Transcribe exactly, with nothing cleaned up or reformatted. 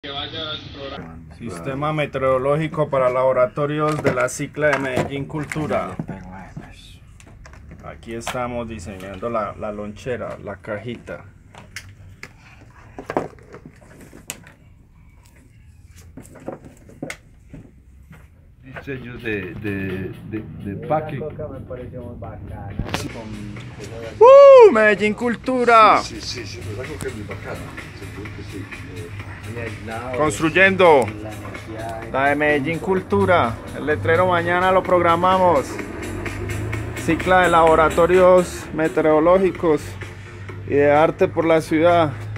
Sistema meteorológico para laboratorios de la Cicla de Medellín Cultura. Aquí estamos diseñando la, la lonchera, la cajita. Diseños de, de, de, de packing. Me pareció muy bacana. ¡Uh! Medellín Cultura. Sí, sí, sí, pero algo que es muy bacana. Seguro que sí. Eh, Construyendo la de Medellín Cultura. El letrero mañana lo programamos. Cicla de laboratorios meteorológicos y de arte por la ciudad.